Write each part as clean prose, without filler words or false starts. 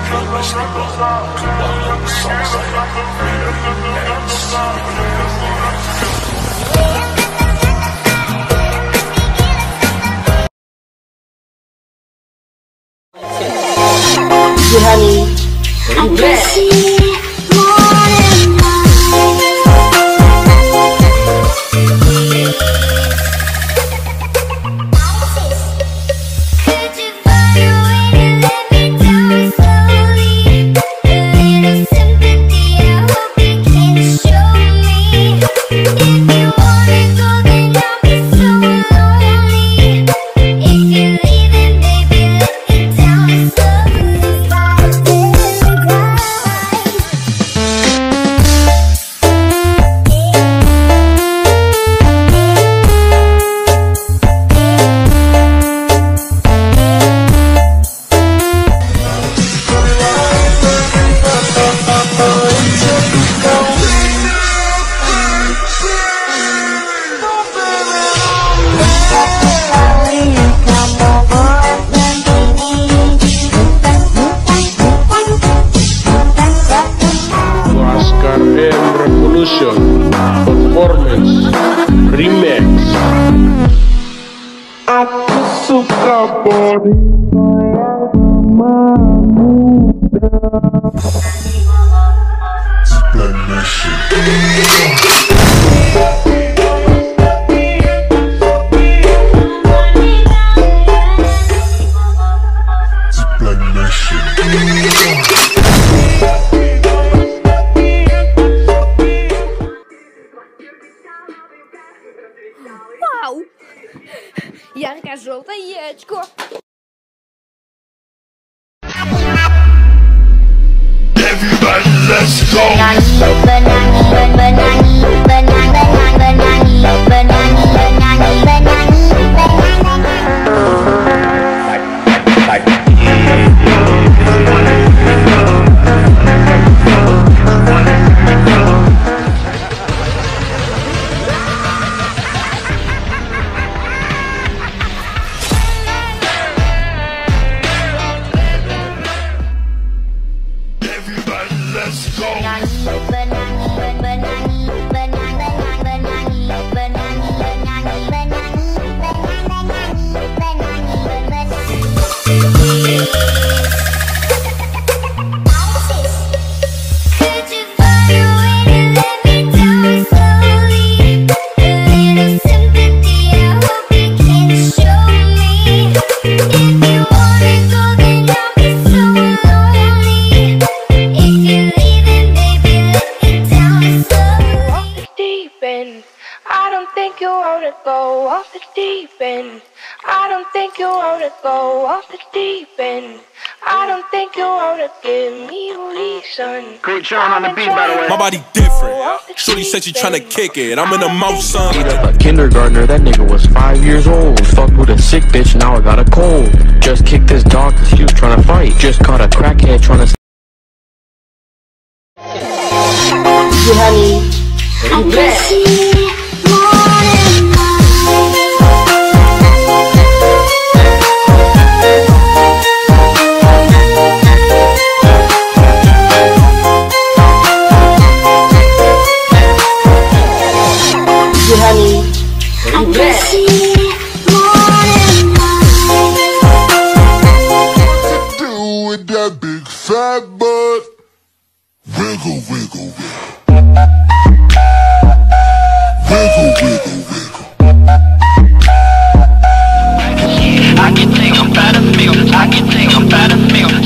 Honey, I'm ready. Performance Remix. Aku suka body Вау! Ярко-желтое яичко. Everybody, let's go. I don't think you wanna go off the deep end. I don't think you wanna go off the deep end. I don't think you wanna give me a reason. Great Sean on the beat, by the way. My body different. Shorty said she tryna kick it. I'm in the mouth, son. A kindergartner, that nigga was 5 years old. Fucked with a sick bitch, now I got a cold. Just kicked this dog cause he was trying to fight. Just caught a crackhead trying to... Honey, I'm ready. Honey, I'm ready. What to do with that big fat butt? Wiggle, wiggle, wiggle. Wiggle, wiggle, wiggle. I can think I'm Battlefield. I can think I'm Battlefield.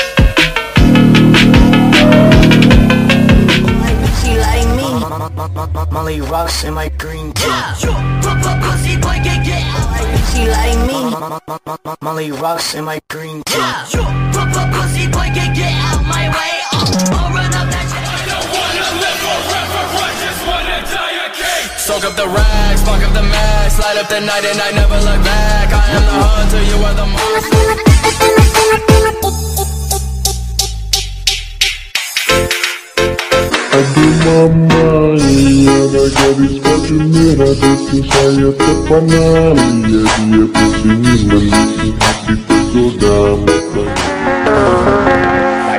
She like me. Molly rocks in my green tea. Pussy boy, get She like me. Molly rocks in my green tea. Pussy boy, get out my way. I'll run up that shit. I don't wanna live forever, I just wanna die a king. Soak up the rags, fuck up the max, light up the night and I never look back. I am the hunter, you are the monster. Мама, я догадываюсь, почему радость мешает панам. Я пусть не на месте, ты туда,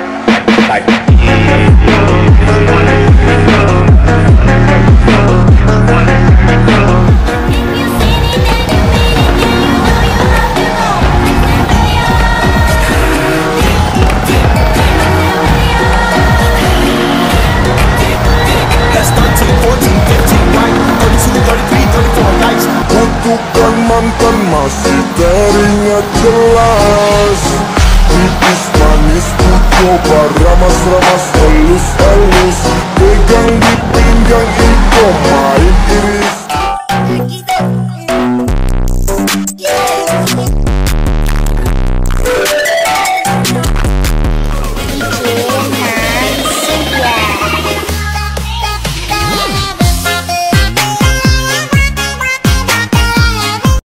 jelas. Tipis manis ku coba ramas-ramas halus-halus, pegang di pinggang itu main iris.